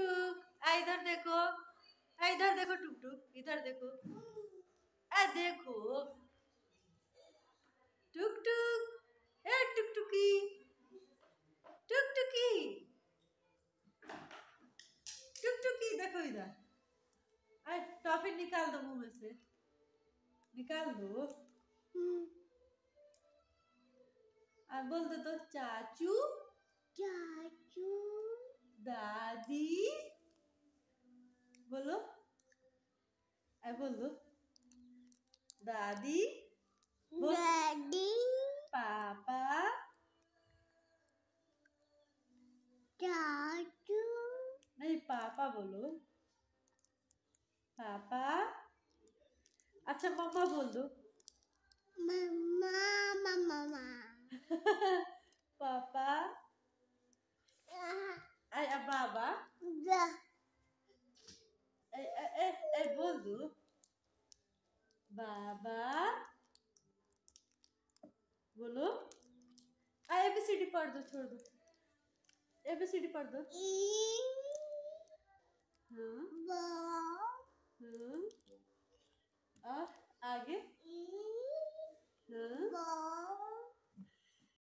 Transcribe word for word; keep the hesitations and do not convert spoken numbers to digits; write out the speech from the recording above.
टुक आ इधर देखो, आ इधर देखो टुक टुक, इधर देखो, आ देखो टुक टुक, ए टुक टुकी, टुक टुकी, टुक टुकी देखो इधर। अरे टॉफी निकाल दो मुंह में से, निकाल दो। आ बोल दो तो चाचू, चाचू, दादी, बोलो, ऐ बोल दो दादी, दादी, पापा, चाचू, नहीं पापा बोलो, पापा। अच्छा मम्मा बोल दो, मम्मा, मम्मा, पापा, ऐ ऐ बाबा, ऐ ऐ ऐ ऐ बोल दो बाबा, बोलो। आ एबीसीडी पढ़ दो, छोड़ दो, एबीसीडी पढ़ दो। ई, हाँ बा